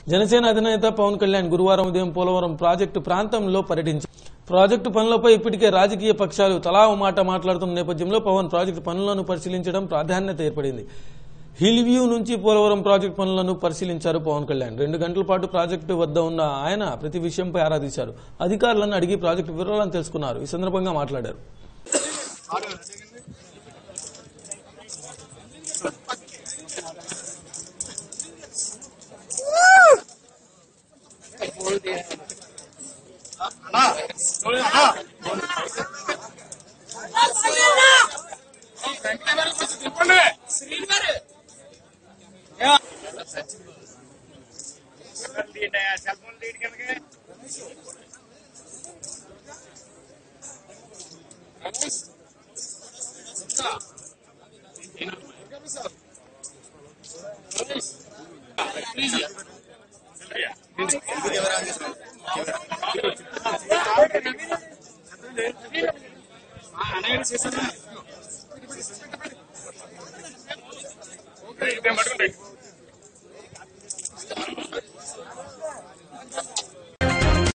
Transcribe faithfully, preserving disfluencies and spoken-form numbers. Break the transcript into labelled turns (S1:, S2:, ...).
S1: జనసేన అధినేత పవన్ కళ్యాణ్ గురువారం ఉదయం పోలవరం ప్రాజెక్టు ప్రాంతంలో పర్యటించారు. ప్రాజెక్టు పనులపై ఇప్పటికే రాజకీయ పక్షాలు తలా ఓ మాట మాట్లాడుతున్న నేపథ్యంలో పవన్ ప్రాజెక్టు పనులను పరిశీలించడం ప్రాధాన్యత ఏర్పడింది. హిల్ వ్యూ నుంచి పోలవరం ప్రాజెక్టు పనులను పరిశీలించారు పవన్ కళ్యాణ్. రెండు గంటల పాటు ప్రాజెక్టు వద్ద ఉన్న ఆయన ప్రతి విషయంపై ఆరా తీశారు. అధికారులను అడిగి ప్రాజెక్టు వివరాలను తెలుసుకున్నారు. ఈ సందర్భంగా మాట్లాడారు.
S2: Okay,